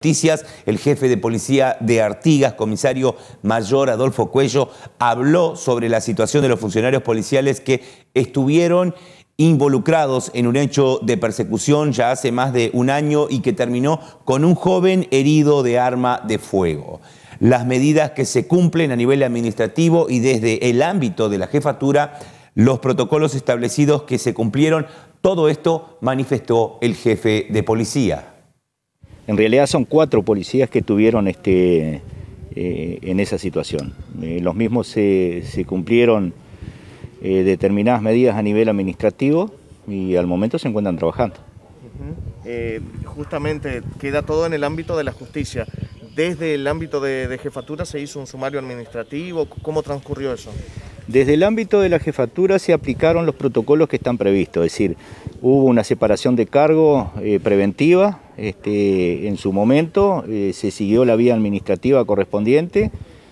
Justicias, el jefe de policía de Artigas, comisario mayor Adolfo Cuello, habló sobre la situación de los funcionarios policiales que estuvieron involucrados en un hecho de persecución ya hace más de un año y que terminó con un joven herido de arma de fuego. Las medidas que se cumplen a nivel administrativo y desde el ámbito de la jefatura, los protocolos establecidos que se cumplieron, todo esto manifestó el jefe de policía. En realidad son 4 policías que estuvieron en esa situación. Los mismos se cumplieron determinadas medidas a nivel administrativo y al momento se encuentran trabajando. Justamente queda todo en el ámbito de la justicia. Desde el ámbito de jefatura se hizo un sumario administrativo. ¿Cómo transcurrió eso? Desde el ámbito de la jefatura se aplicaron los protocolos que están previstos, es decir, hubo una separación de cargo preventiva, en su momento se siguió la vía administrativa correspondiente,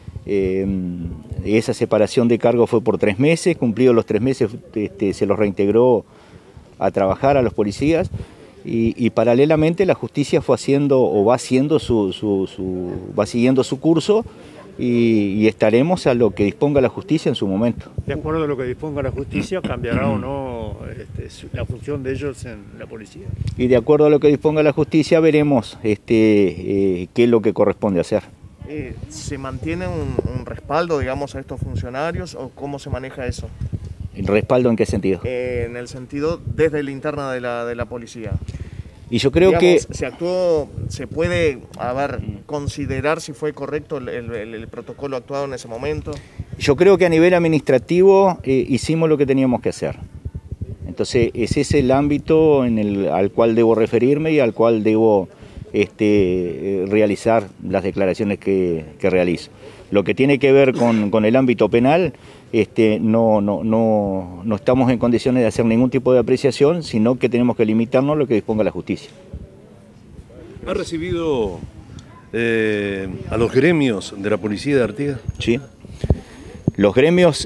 esa separación de cargo fue por 3 meses, cumplidos los 3 meses se los reintegró a trabajar a los policías y paralelamente la justicia fue haciendo o va siguiendo su curso. Y estaremos a lo que disponga la justicia en su momento. De acuerdo a lo que disponga la justicia, ¿cambiará o no la función de ellos en la policía? Y de acuerdo a lo que disponga la justicia veremos qué es lo que corresponde hacer. ¿Se mantiene un respaldo, digamos, a estos funcionarios o cómo se maneja eso? ¿El respaldo en qué sentido? En el sentido desde la interna de la policía. Y yo creo que se puede considerar si fue correcto el protocolo actuado en ese momento. Yo creo que a nivel administrativo hicimos lo que teníamos que hacer. Entonces ese es el ámbito al cual debo referirme y al cual debo realizar las declaraciones que realizo. Lo que tiene que ver con el ámbito penal, no estamos en condiciones de hacer ningún tipo de apreciación, sino que tenemos que limitarnos a lo que disponga la justicia. ¿Ha recibido a los gremios de la policía de Artigas? Sí. Los gremios,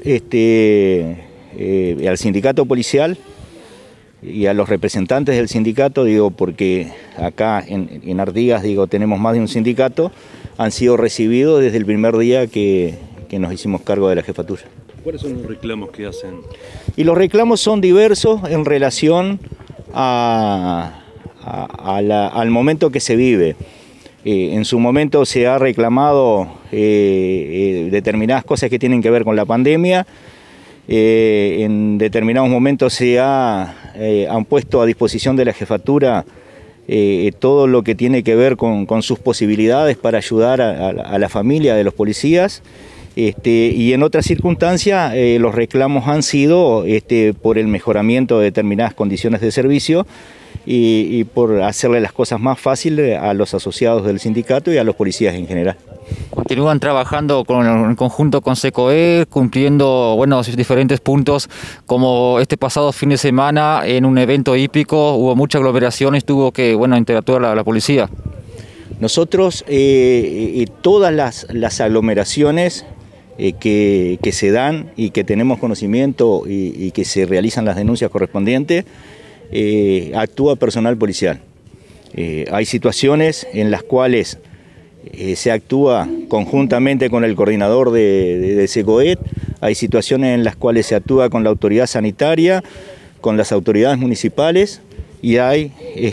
al sindicato policial y a los representantes del sindicato, digo, porque acá en Artigas, digo, tenemos más de un sindicato, han sido recibidos desde el primer día que nos hicimos cargo de la jefatura. ¿Cuáles son los reclamos que hacen? Y los reclamos son diversos en relación al momento que se vive. En su momento se ha reclamado determinadas cosas que tienen que ver con la pandemia. En determinados momentos se han puesto a disposición de la jefatura todo lo que tiene que ver con sus posibilidades para ayudar a la familia de los policías. Y en otras circunstancias los reclamos han sido por el mejoramiento de determinadas condiciones de servicio y por hacerle las cosas más fáciles a los asociados del sindicato y a los policías en general. Continúan trabajando en conjunto con SECOED, cumpliendo diferentes puntos, como este pasado fin de semana en un evento hípico hubo mucha aglomeración y tuvo que interactuar la policía. Nosotros todas las aglomeraciones que se dan y que tenemos conocimiento y que se realizan las denuncias correspondientes, actúa personal policial. Hay situaciones en las cuales se actúa conjuntamente con el coordinador de SECOED, hay situaciones en las cuales se actúa con la autoridad sanitaria, con las autoridades municipales y hay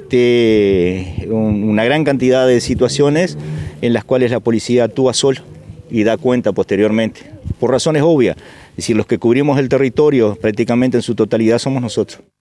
una gran cantidad de situaciones en las cuales la policía actúa solo y da cuenta posteriormente, por razones obvias, es decir, los que cubrimos el territorio prácticamente en su totalidad somos nosotros.